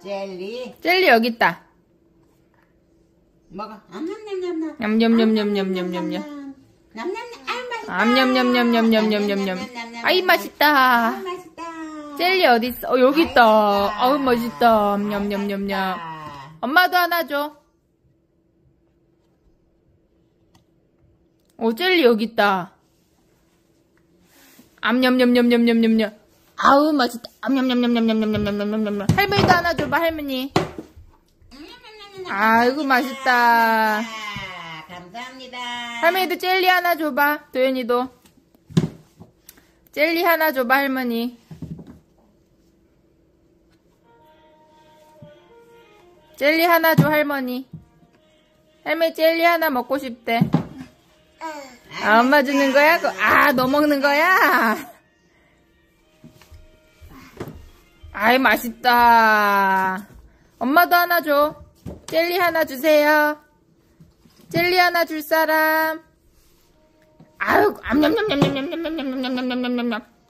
젤리. 젤리 여기 있다. 먹어. 냠냠냠냠냠. 냠냠냠냠냠냠냠냠. 냠냠냠. 아유 맛있다. 냠냠냠냠냠냠냠냠. 아이 맛있다. 맛있다. 젤리 어디 있어? 여기 있다. 아우 맛있다. 냠냠냠냠. 엄마도 하나 줘. 젤리 여기 있다. 암냠냠냠냠냠냠냠. 아우 맛있다. 암냠냠냠냠냠냠냠냠냠. 할머니도 하나 줘봐 할머니. 아이고 맛있다. 감사합니다. 할머니도 젤리 하나 줘봐. 도현이도 젤리 하나 줘봐 할머니. 젤리 하나 줘 할머니. 할머니 젤리 하나 먹고 싶대. 엄마 주는 거야? 너 먹는 거야? 아이 맛있다. 엄마도 하나 줘. 젤리 하나 주세요. 젤리 하나 줄 사람. 아유, 암냠냠냠냠냠냠냠냠냠냠냠냠냠.